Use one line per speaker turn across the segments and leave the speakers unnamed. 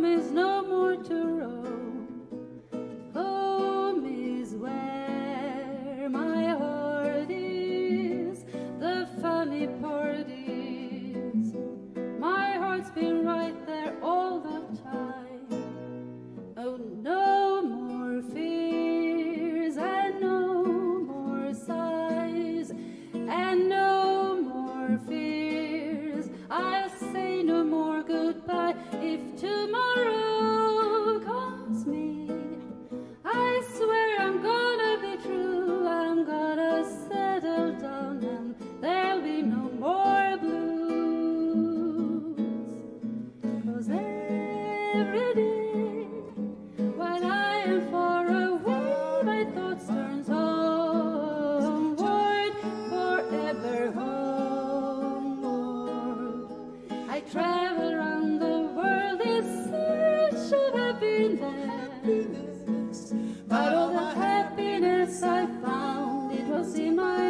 is no more to roam. Home is where my heart is. The funny part is, my heart's been right there all the time. Oh, no more fears and no more sighs and no more fears. I'll say no more goodbye if tomorrow calls me. I swear I'm gonna be true. I'm gonna settle down and there'll be no more blues. 'Cause every day when I am far away, my thoughts turn homeward, forever homeward. I travel around the world in search of happiness, but all the happiness I found, it was in my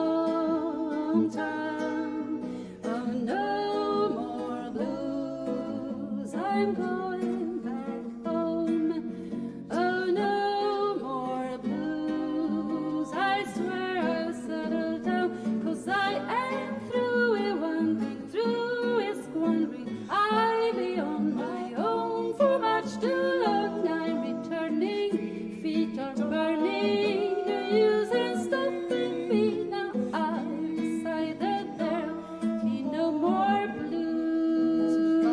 hometown. Oh, no more blues, I'm going back home. Oh, no more blues, I swear I'll settle down. 'Cause I am through with wandering, through with squandering. I'll be on my own for much too long. I'm returning, feet are burning. No use in stopping me now. I've decided there'll be no more blues.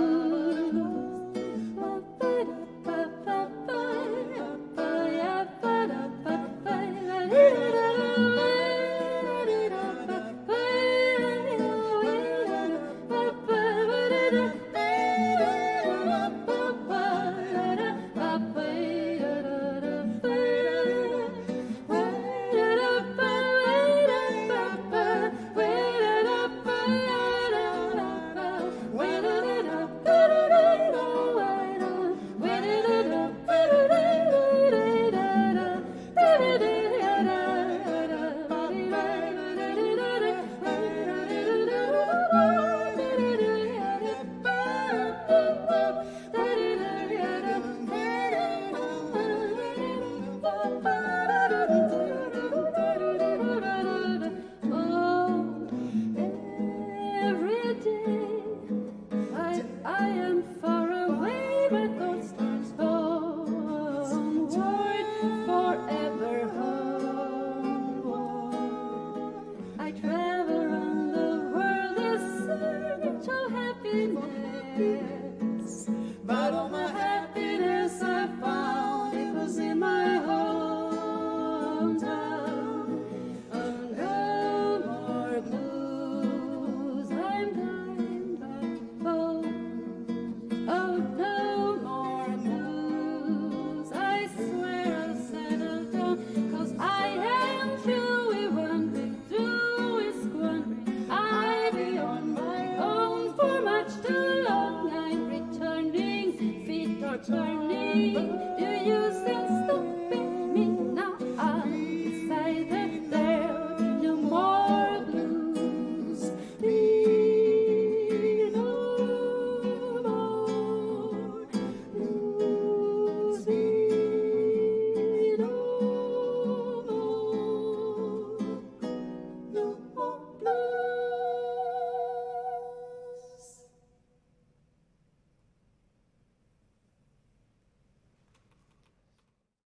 Every day I am far away, my thoughts turn homeward, forever homeward. I travel around the world in search of happiness, but all my happiness I found, it was in my hometown. Oh, no more blues, I'm going back home. Oh, no more blues, I swear I'll settle down. 'Cause I am through with wandering, through with squandering. I'll be on my own for much too long. I'm returning, feet are turning.